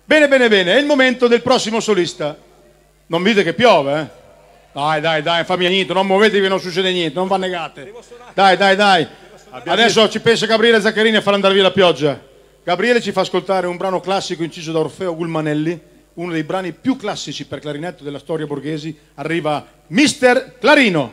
Bene, bene, bene, è il momento del prossimo solista. Non dite che piove, eh? Dai, non fammi niente, non muovetevi, non succede niente, non va negate. Dai. Adesso ci pensa Gabriele Zaccarini a far andare via la pioggia. Gabriele ci fa ascoltare un brano classico inciso da Orfeo Gulmanelli, uno dei brani più classici per clarinetto della storia borghesi. Arriva Mister Clarino.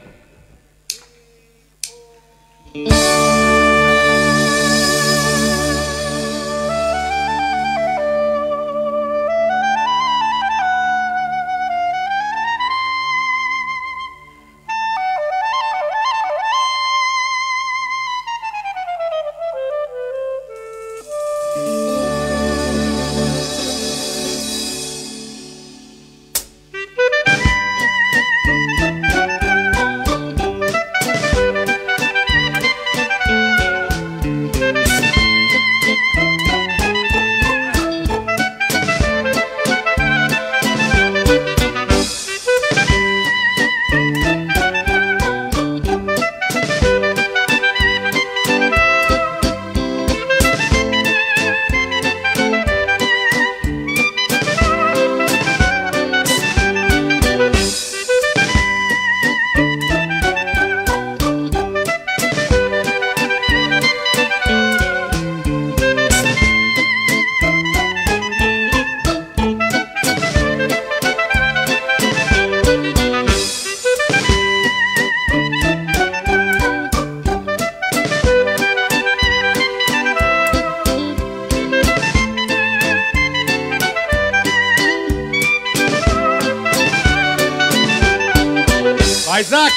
Isaac!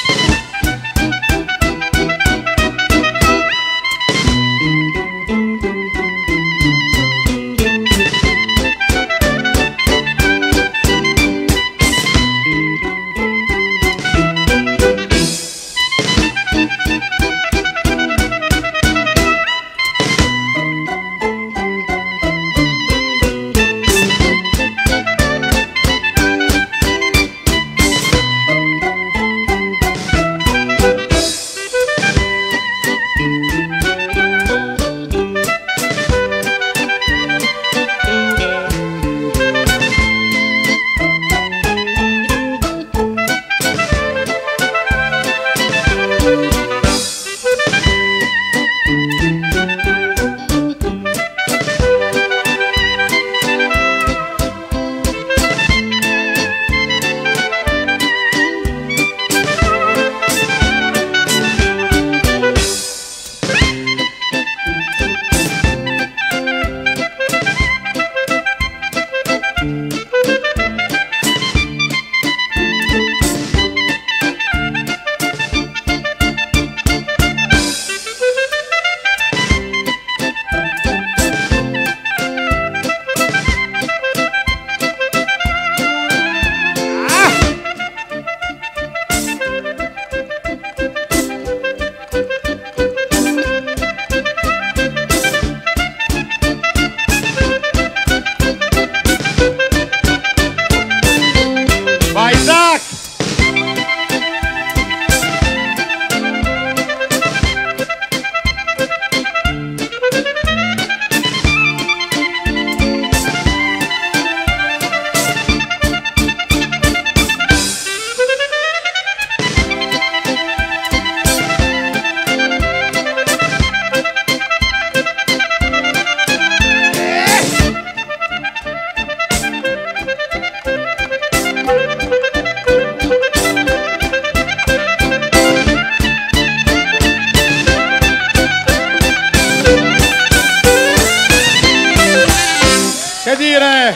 Che dire,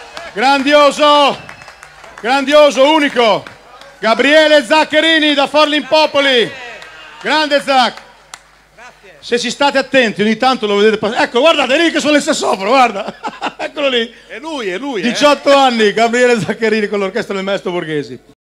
grandioso, unico, Gabriele Zaccarini da Forlimpopoli, grande Zac. Se ci state attenti ogni tanto lo vedete passare, ecco guardate lì che sono le sassofono, guarda, eccolo lì. È lui. 18 anni, Gabriele Zaccarini con l'orchestra del maestro Borghesi.